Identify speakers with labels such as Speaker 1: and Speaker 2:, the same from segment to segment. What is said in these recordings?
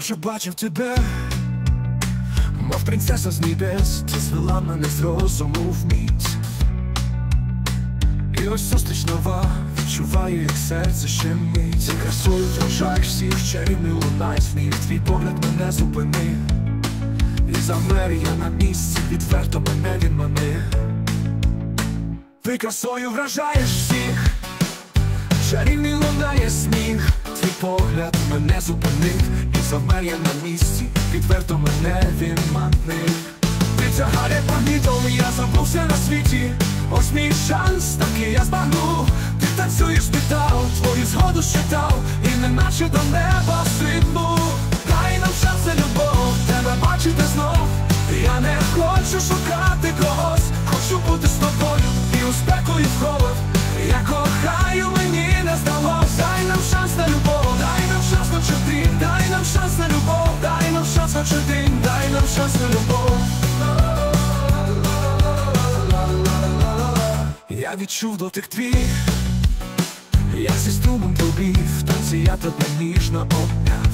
Speaker 1: вже бачив тебе, мов принцеса з небес, ти звела мене з розуму вмить. І ось зустріч нова, відчуваю, як серце щемить. Ти красою вражаєш всіх, чарівний лунає сміх. Твій погляд мене зупинив, і замер я на місці, відверто мене він манив. Ти красою вражаєш всіх, чарівний лунає сміх. Твій погляд мене зупинив, і замер я на місці, відверто мене він манив. Ти тягаре магнітом, я забувся на світі. Ось мій шанс, такий я збагну. Ти танцюєш метал, твою згоду щитав, і неначе до неба стрибну. Дай нам шанс на любов, тебе бачити знов. Я не хочу шукати когось, хочу бути з тобою і у спеку, і в холод. Я кохаю, мені не здалось. Дай нам шанс на любов, дай нам шанс хоч один. Дай нам шанс на любов, дай нам шанс хоч один. Дай нам шанс на любов. Я відчув дотик твій, я зі струмом тобі в танці, я тебе ніжно обняв.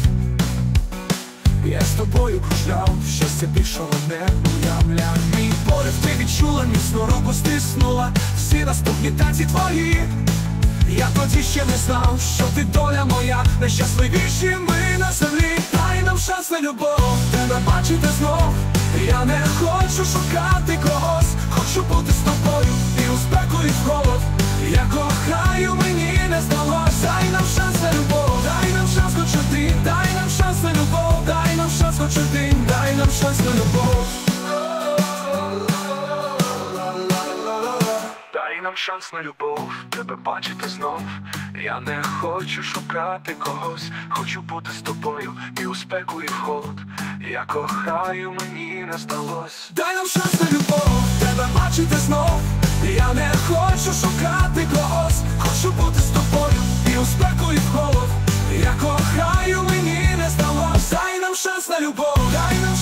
Speaker 1: Я з тобою кружляв, щастя більшого не уявляв. Мій порив ти відчула, міцно руку стиснула, всі наступні танці твої. Я тоді ще не знав, що ти доля моя, найщасливіші ми на землі. Дай нам шанс на любов, тебе бачити знов. Я не хочу шукати когось, хочу бути з тобою і у спеку, і в холод. Я кохаю, мені не здалось. Дай нам шанс на любов, дай нам шанс хоч один. Дай нам шанс на любов, дай нам шанс хоч один. Дай нам шанс на любов. Дай нам шанс на любов, тебе бачити знов. Я не хочу шукати когось, хочу бути з тобою і у спеку, і в холод. Я кохаю, мені не здалось. Дай нам шанс на любов, тебе бачити знов. Я не хочу шукати когось, хочу бути з тобою і у спеку, і в холод. Я кохаю, мені не здалось. Дай нам шанс на любов, дай нам